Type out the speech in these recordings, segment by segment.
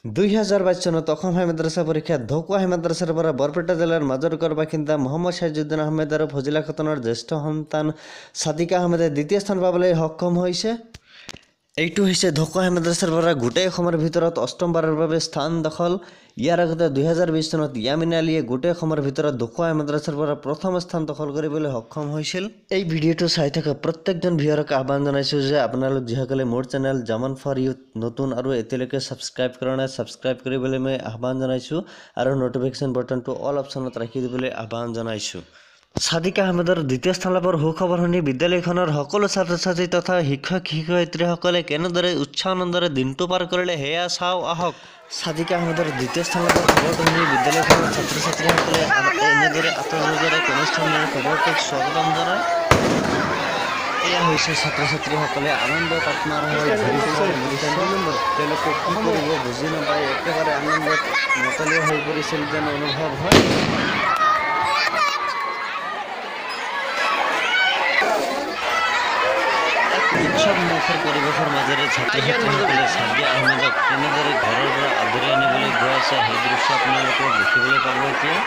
2022 চনত অসম হাই মাদ্ৰাছা পৰীক্ষাত ঢকুৱা হাই মাদ্ৰাছাৰ পৰা বৰপেটা জিলাৰ মাজৰকৰ বাসিন্দা মহম্মদ ছাইজুদ্দিন আহমেদ আৰু ফজিলা খাতুনৰ জ্যেষ্ঠ সন্তান সাদিকা আহমেদে দ্বিতীয় স্থান পাবলৈ সক্ষম হৈছে। এইটো হৈছে ঢকুৱা হাই মাদ্ৰাছাৰ পৰা গোটেই অসমৰ ভিতৰত অষ্টমবাৰৰ বাবে স্থান দখল। ইয়াৰ আগতে 2020 চনত ইয়ামিন আলীয়ে গোটেই অসমৰ ভিতৰত ঢকুৱা হাই মাদ্ৰাছাৰ পৰা প্ৰথম স্থান দখল কৰিবলৈ সক্ষম হৈছিল। এই ভিডিঅ'টো চাই থকা প্ৰত্যেকজন ভিউৱাৰক আহ্বান জনাইছোঁ যে আপোনালোক যিসকলে মোৰ চেনেল জামান ফৰ ইউথ নতুন আৰু এতিয়ালৈকে ছাবস্ক্ৰাইব কৰা নাই ছাবস্ক্ৰাইব কৰিবলৈ মই আহ্বান জনাইছোঁ আৰু নটিফিকেশ্যন বাটনটো অল অপশ্যনত ৰাখি দিবলৈ আহ্বান জনাইছোঁ। সাদিকা আহমেদৰ দ্বিতীয় স্থান লাভৰ সুখবৰ শুনি বিদ্যালয়খনৰ সকলো ছাত্ৰ ছাত্ৰী তথা শিক্ষক শিক্ষয়িত্ৰীসকলে কেনেদৰে উৎসাহ আনন্দৰে দিনটো পাৰ কৰিলে সেয়া চাওঁ আহক। সাদিকা আহমেদৰ দ্বিতীয় স্থান লাভৰ খবৰটো শুনি বিদ্যালয়খনৰ ছাত্ৰ ছাত্ৰীসকলে এনেদৰে আতৰেৰে কনিষ্ঠজনৰ খবৰটোক স্বাগতম জনায়। এয়া হৈছে ছাত্ৰ ছাত্ৰীসকলে আনন্দত আত্মহাৰা হৈ তেওঁলোকে কি কৰিব বুজি নাপায় একেবাৰে আনন্দত মতলীয়া হৈ পৰিছিল যেন অনুভৱ হয়। উৎসৱ মুখৰ পৰিৱেশৰ মাজেৰে ছাত্ৰ ছাত্ৰীসকলে সাদিয়া আহমেদক কেনেদৰে ঘৰৰ পৰা আদৰি আনিবলৈ গৈ আছে সেই দৃশ্য আপোনালোকে দেখিবলৈ পাব। এতিয়া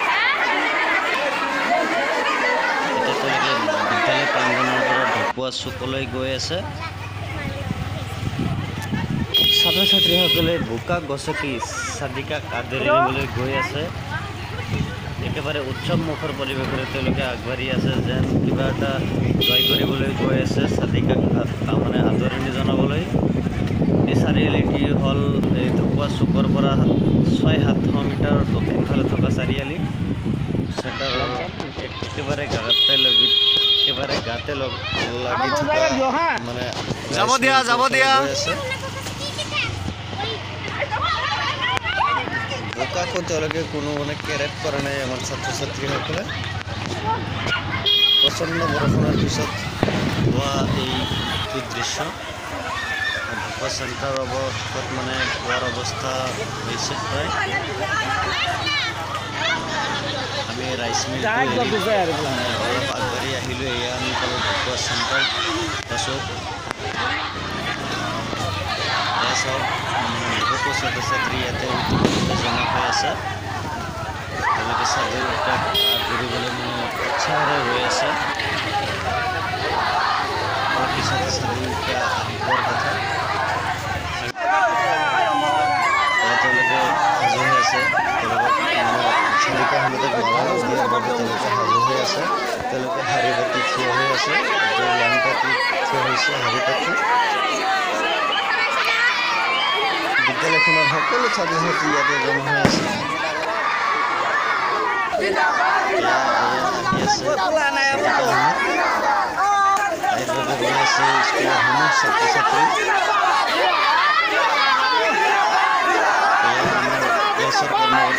তেওঁলোকে বিদ্যালয় প্ৰাংগণৰ পৰা ঢকুৱা চুকলৈ গৈ আছে। ছাত্ৰ ছাত্ৰীসকলে বোকা গছকি সাদিকাক আদৰি আনিবলৈ গৈ আছে। একেবাৰে উৎসৱ মুখৰ পৰিৱেশৰে তেওঁলোকে আগবাঢ়ি আছে যেন কিবা এটা জয় কৰিবলৈ গৈ আছে সাদিকাক মানে আদৰণি জনাবলৈ। এই চাৰিআলিটি হ'ল এই ঢকুৱা চুকৰ পৰা 600-700 মিটাৰ দক্ষিণফালে থকা চাৰিআলি। চেণ্টাৰৰ একেবাৰে গাতে লাগি থকা মানে যাব দিয়া বোকাকো তেওঁলোকে কোনো মানে কেৰেট কৰা নাই আমাৰ ছাত্ৰ ছাত্ৰীসকলে। প্ৰচণ্ড বৰষুণৰ পিছত হোৱা এইটো দৃশ্য ঢকুৱা চেণ্টাৰ অৱস্থাত মানে হোৱাৰ অৱস্থা হৈছে প্ৰায়। আমি ৰাইচ মিল অলপ আগবাঢ়ি আহিলোঁ। এয়া আমি পালোঁ ঢকুৱা চেণ্টাৰ পাছত চাওক বহুতো ছাত্ৰ ছাত্ৰী ইয়াতে ইতিমধ্যে জমা হৈ আছে। তেওঁলোকে সাদিকাক আদৰিবলৈ মানে উৎসাহেৰে ৰৈ আছে। বাকী ছাত্ৰ ছাত্ৰীলোকে আহিবৰ কথা তেওঁলোকে সাজু হৈ আছে। তেওঁলোকক সাদিকা আহমেদক মালা দিয়াৰ বাবে তেওঁলোকে সাজু হৈ আছে। তেওঁলোকে শাৰী পাতি থিয় হৈ আছে। লাইন পাতি থিয় হৈছে শাৰী পাতি। বিদ্যালয়খনৰ সকলো ছাত্ৰ ছাত্ৰী ইয়াতে জমা হৈ আছে। স্কুলৰ ছাত্ৰ ছাত্ৰী ক্লাছৰ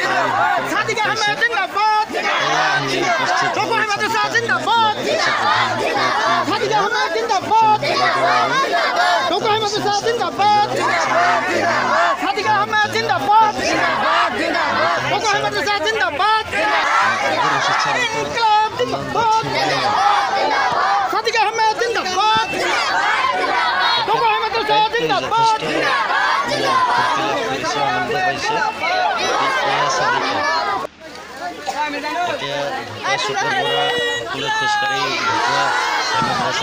এতিয়া ঢকুৱা চুকৰ পৰা সকলোৱে খোজকাঢ়ি ঢকুৱা মাদ্ৰাছা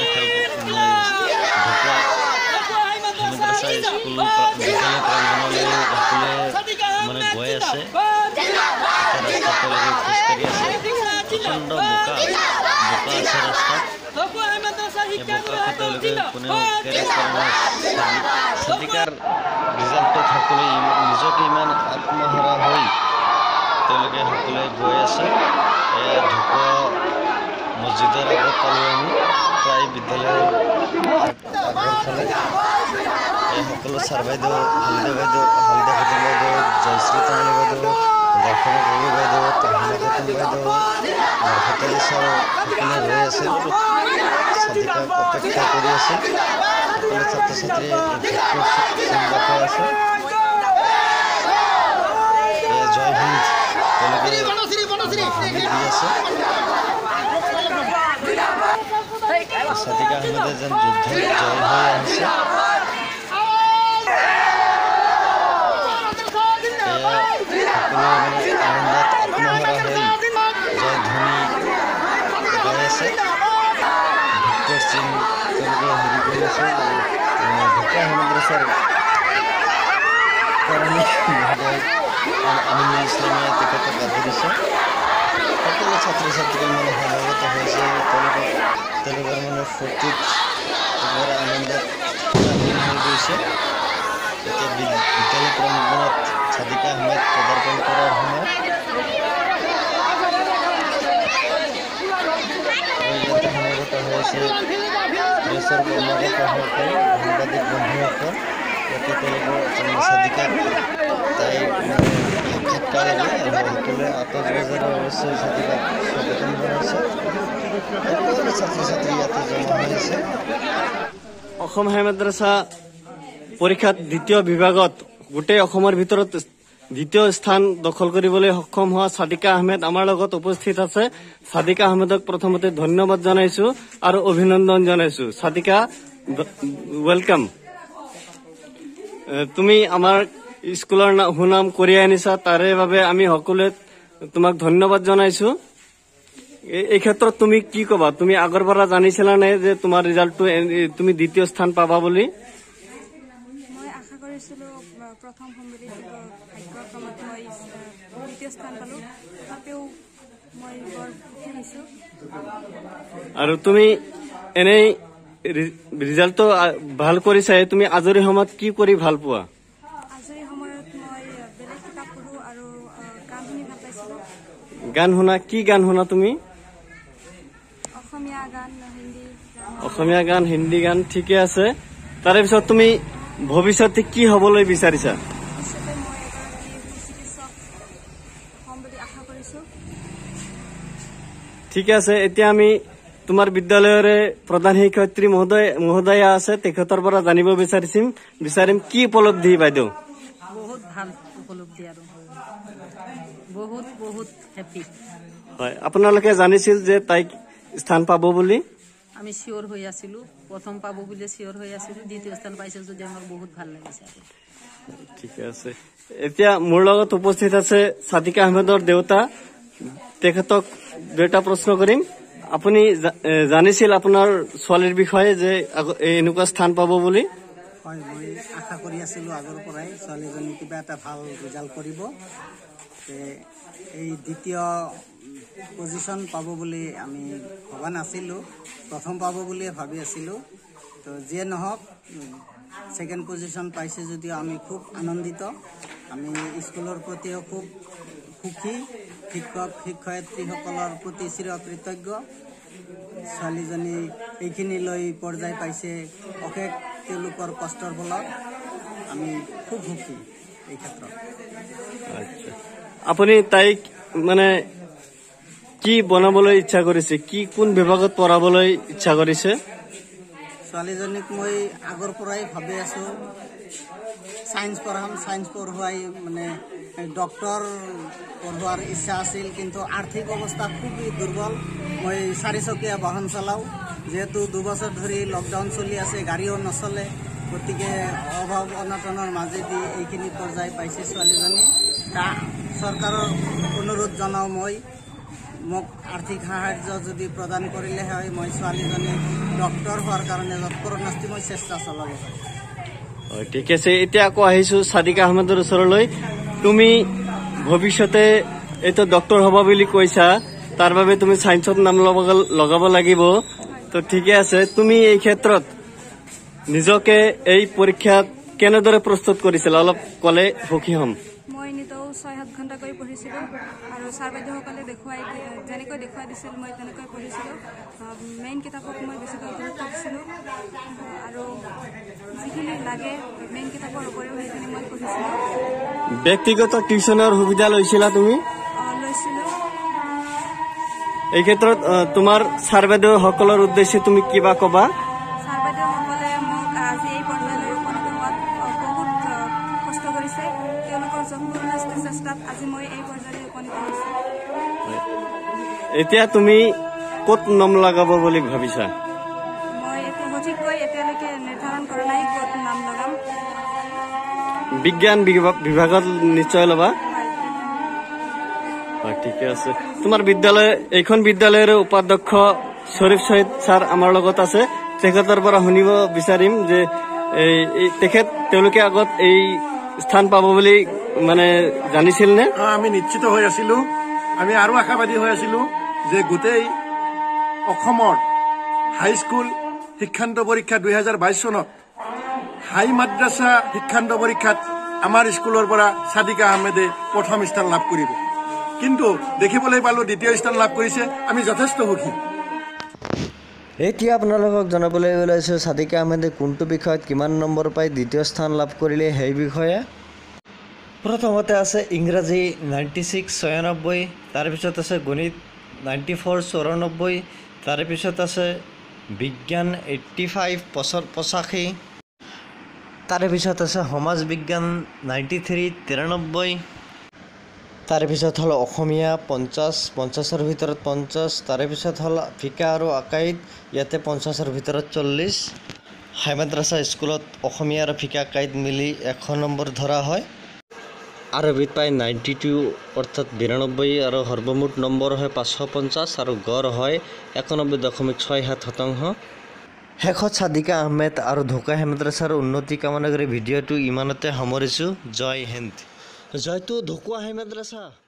স্কুল বিদ্যালয় প্ৰাংগণলৈ সকলোৱে মানে গৈ আছে। ৰাস্তালৈকে খোজকাঢ়ি আছে। প্ৰচণ্ড বোকা আছে ৰাস্তাত। এই বোকাকে তেওঁলোকে কোনেও কেৰেট কৰা নাই। সাদিকাৰ ৰিজাল্টত সকলোৱে নিজকে ইমান আত্মহাৰা হৈ তেওঁলোকে সকলোৱে গৈ আছে। এয়া ঢকুৱা মছজিদৰ আগত পালোঁ আমি প্ৰায় বিদ্যালয়ৰ আগৰফালে। এই সকলো ছাৰ বাইদেউ হলিদা খাতুন বাইদেউ জয়শ্ৰী তামুলী বাইদেউ দৰ্শনা গগৈ বাইদেউ তাহিমা খাতুন বাইদেউ মাৰফতলী ছাৰ সকলোৱে ৰৈ আছে। সাদিকাক অপেক্ষা কৰি আছে। সকলো ছাত্ৰ ছাত্ৰীয়ে দেখাই আছে। জয় হিন্দ তেওঁলোকে দি আছে। সাদিকা আহমেদে যেন যুদ্ধ জয় হৈ আহিছে। আছে ঢাকা মাদ্রাসার কারণে আমিনুল ইসলামে তেখেতক আদৰিছে সকলো ছাত্ৰ ছাত্ৰী মানে সমাগত হৈছে তেওঁলোকৰ মানে ফূৰ্তিত আনন্দত হৈ গৈছে এতিয়া বিদ্যালয় প্ৰাংগণত সাদিকা আহমেদ পদাৰ্পণ কৰাৰ সময়ত সমাগত হৈছে প্ৰেছৰ কৰ্মকৰ্তাসকল সাংবাদিক বন্ধুসকল যাতে তেওঁলোকৰ সাদিকাক তাই সাক্ষাৎকাৰ লাগে সকলোৱে আতচবাজীৰে অৱশ্যে সাদিকাক স্বাগতম জনাইছে সকলো ছাত্ৰ ছাত্ৰী ইয়াতে জমা হৈছে অসম হাই মাদ্ৰাছা পৰীক্ষাত দ্বিতীয় বিভাগত গোটেই অসমৰ ভিতৰত দ্বিতীয় স্থান দখল কৰিবলৈ সক্ষম হোৱা সাদিকা আহমেদ আমাৰ লগত উপস্থিত আছে সাদিকা আহমেদক প্ৰথমতে ধন্যবাদ জনাইছো আৰু অভিনন্দন জনাইছো সাদিকা ওয়েলকাম তুমি আমাৰ স্কুলৰ সুনাম কঢ়িয়াই আনিছা তাৰে বাবে আমি সকলোৱে তোমাক ধন্যবাদ জনাইছো এই ক্ষেত্ৰত তুমি কি কবা তুমি আগৰ পৰা জানিছিলা নে যে তোমাৰ ৰিজাল্টটো তুমি দ্বিতীয় স্থান পাবা বুলি মই আশা কৰিছিলো প্ৰথম সম্মিলিত ভাগ্যক্ৰমত মই দ্বিতীয় স্থান পালো তাতেও মই বৰ সুখী হৈছো আৰু তুমি এনেই ৰিজাল্টটো ভাল কৰিছা তুমি আজৰি সময়ত কি কৰি ভাল পোৱা আজৰি সময়ত মই বেলেগ কিতাপ পঢ়ো আৰু গান শুনি ভাল পাইছিলো গান শুনা কি গান শুনা তুমি অসমীয়া গান হিন্দী গান ঠিকে আছে তাৰে পিছত তুমি ভৱিষ্যতে কি হবলৈ বিচাৰিছা ভৱিষ্যতে মই এগৰাকী চিকিৎসক হ'ম বুলি আশা কৰিছো ঠিক আছে এতিয়া আমি তোমাৰ বিদ্যালয়ৰে প্ৰধান শিক্ষয়িত্ৰী মহোদয়া আছে তেখেতৰ পৰা জানিব বিচাৰিম কি উপলব্ধি বাইদেউ বহুত ভাল উপলব্ধি আৰু বহুত বহুত হেপি হয় আপোনালোকে জানিছিল যে তাইক স্থান পাব বুলি আমি শিওর হৈ আছিলো প্ৰথম পাব বুলি শিওর হৈ আছিলো দ্বিতীয় স্থান পাইছে যদি আমাৰ বহুত ভাল লাগিছে ঠিক আছে এতিয়া মোৰ লগত উপস্থিত আছে সাদিকা আহমেদৰ দেউতা তেখেতক দুটা প্ৰশ্ন কৰিম আপুনি জানিছিল আপোনাৰ ছোৱালীৰ বিষয়ে যে এনেকুৱা স্থান পাব বুলি হয় মই আশা কৰি আছিলো আগৰ পৰাই ছোৱালীজনী কিবা এটা ভাল ৰিজাল্ট কৰিব এই দ্বিতীয় পজিশন পাব বুলি আমি ভবা নাছিলো প্ৰথম পাব বুলি ভাবি আছিলো তো যে নহওক সেকেন্ড পজিশন পাইছে যদিও আমি খুব আনন্দিত আমি স্কুলৰ প্ৰতিও খুব সুখী শিক্ষক শিক্ষয়িত্ৰীসকলৰ প্ৰতি চিৰকৃতজ্ঞ ছোৱালীজনী এইখিনিলৈ পৰ্যায় পাইছে অশেষ তেওঁলোকৰ কষ্টৰ ফলত আমি খুব সুখী এই ক্ষেত্ৰত আচ্ছা আপুনি তাইক মানে কি বনাবলৈ ইচ্ছা কৰিছে কি কোন বিভাগত পঢ়াবলৈ ইচ্ছা কৰিছে ছোৱালীজনীক মই আগৰ পৰাই ভাবি আছো সায়েন্স পঢ়াম সায়েন্স পঢ়ুৱাই মানে ডক্টৰ পঢ়োৱাৰ ইচ্ছা আছিল কিন্তু আৰ্থিক অৱস্থা খুব দুৰ্বল মই 4-চকীয়া বাহন চলাও যেহেতু 2 বছৰ ধৰি লকডাউন চলি আছে গাড়ীও নচলে গতিকে অভাৱ অনাটনৰ মাজেদি এইখিনি পৰ্যায় পাইছে ছোৱালীজনী চৰকাৰৰ অনুৰোধ জনাও মই মোক আৰ্থিক সাহায্য যদি প্ৰদান কৰিলে হয় মই ছোৱালীজনী ডক্টৰ হোৱাৰ কাৰণে যৎপৰোনাস্তি মই চেষ্টা চলাব পাৰিম ঠিক আছে এতিয়া আকৌ আহিছো সাদিকা আহমেদৰ ওচৰলৈ তুমি ভৱিষ্যতে এইটো ডক্টৰ হ'ব বুলি কৈছা তাৰ বাবে তুমি সায়েন্সত নাম লগাব লাগিব তো ঠিকে আছে তুমি এই ক্ষেত্ৰত নিজকে এই পৰীক্ষাত কেনেদৰে প্ৰস্তুত কৰিছিলা অলপ ক'লে সুখী হ'ম মই নিতৌ 6-7 ঘণ্টা কৰি পঢ়িছিলো আৰু ছাৰ বাইদেউসকলে যেনেকৈ দেখুৱাই দিছিল মই তেনেকৈ পঢ়িছিলো মেইন কিতাপক মই বেছিকৈ গুৰুত্ব দিছিলো আৰু যিখিনি লাগে মেইন কিতাপৰ উপৰিও সেইখিনি মই পঢ়িছিলো ব্যক্তিগত টিউচনৰ সুবিধা লৈছিলা তুমি লৈছিলো এই ক্ষেত্ৰত তোমাৰ ছাৰ বাইদেউসকলৰ উদ্দেশ্যে তুমি কিবা ক'বা ছাৰ বাইদেউসকলে মোক আজি এই পৰ্যায়লৈ উপনীত হোৱাত বহুত কষ্ট কৰিছে তেওঁলোকৰ যৎপৰোনাস্তি চেষ্টাত আজি মই এই পৰ্যায়লৈ উপনীত হৈছো এতিয়া তুমি ক'ত নাম লগাব বুলি ভাবিছা মই সঠিককৈ এতিয়ালৈকে নিৰ্ধাৰণ কৰা নাই ক'ত নাম লগাম বিজ্ঞান বিভাগত নিশ্চয় ল'বা ঠিক আছে তোমাৰ বিদ্যালয় এইখন বিদ্যালয়ৰ উপাধ্যক্ষ শরীফ শহীদ স্যার আমার লগত আছে তেখেতৰ পৰা শুনিব বিচাৰিম যে তেওঁলোকে আগত এই স্থান পাব বুলি মানে জানিছিল নে? আমি নিশ্চিত হৈ আছিলো, আমি আৰু আশাবাদী হৈ আছিলো যে গোটেই অসমৰ হাইস্কুল শিক্ষান্ত পৰীক্ষা 2022 চনত হাই মাদ্ৰাছা শিক্ষান্ত পৰীক্ষাত আমাৰ স্কুলৰ পৰা সাদিকা আহমেদে প্ৰথম স্থান লাভ কৰিব, কিন্তু দেখিবলৈ পালো দ্বিতীয় স্থান লাভ কৰিছে। আমি যথেষ্ট সুখী। এতিয়া আপোনালোকক জনাবলৈ ওলাইছোঁ সাদিকা আহমেদে কোনটো বিষয়ত কিমান নম্বৰ পাই দ্বিতীয় স্থান লাভ কৰিলে সেই বিষয়ে। প্ৰথমতে আছে ইংৰাজী 96 96, তাৰপিছত আছে গণিত 94 94, তাৰপিছত আছে বিজ্ঞান 85 85, তাৰপিছত আছে সমাজ বিজ্ঞান 93 93, তাৰপিছত হ'ল অসমীয়া 50 50ৰ ভিতৰত 50, তাৰপিছত হ'ল ফিকা আৰু আকাইদ, ইয়াতে 50ৰ ভিতৰত 40। হাই মাদ্ৰাছা স্কুলত অসমীয়া আৰু ফিকা আকাইদ মিলি 100 নম্বৰ ধৰা হয়। আৰবিত পায় 92 অৰ্থাৎ 92 আৰু সৰ্বমুঠ নম্বৰ হয় 550 আৰু গড় হয় 91.67%। শেষত সাদিকা আহমেদ আৰু ঢোকা হাই মাদ্ৰাছাৰ উন্নতি কামনা কৰি ভিডিঅ'টো ইমানতে সামৰিছোঁ। জয় হিন্দ। জয়তো ঢোকা হাই মাদ্ৰাছা।